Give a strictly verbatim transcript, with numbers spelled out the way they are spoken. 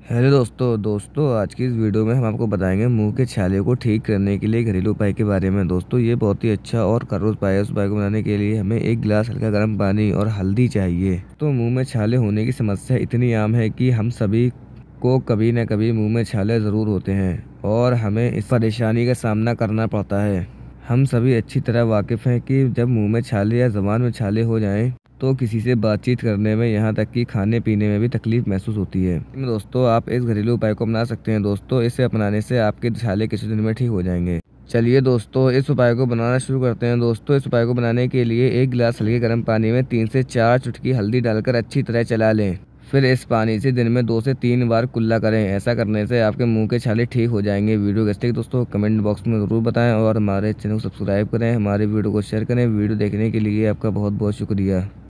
Hello दोस्तों दोस्तों आज की इस वीडियो में हम आपको बताएंगे मुंह के छाले को ठीक करने के लिए घरेलू उपाय के बारे में। दोस्तों ये बहुत ही अच्छा और खरोच उपाय है। उस उपाय को बनाने के लिए हमें एक गिलास हल्का गर्म पानी और हल्दी चाहिए। तो मुंह में छाले होने की समस्या इतनी आम है कि हम सभी को कभी न कभी मुंह में छाले ज़रूर होते हैं और हमें इस परेशानी का सामना करना पड़ता है। हम सभी अच्छी तरह वाकिफ़ हैं कि जब मुंह में छाले या ज़ुबान में छाले हो जाएं तो किसी से बातचीत करने में, यहाँ तक कि खाने पीने में भी तकलीफ महसूस होती है। दोस्तों आप इस घरेलू उपाय को अपना सकते हैं। दोस्तों इसे अपनाने से आपके छाले कुछ दिन में ठीक हो जाएंगे। चलिए दोस्तों इस उपाय को बनाना शुरू करते हैं। दोस्तों इस उपाय को बनाने के लिए एक गिलास हल्के गर्म पानी में तीन से चार चुटकी हल्दी डालकर अच्छी तरह चला लें। फिर इस पानी से दिन में दो से तीन बार कुल्ला करें। ऐसा करने से आपके मुंह के छाले ठीक हो जाएंगे। वीडियो कैसे लगी दोस्तों कमेंट बॉक्स में ज़रूर बताएं और हमारे चैनल को सब्सक्राइब करें, हमारे वीडियो को शेयर करें। वीडियो देखने के लिए आपका बहुत बहुत शुक्रिया।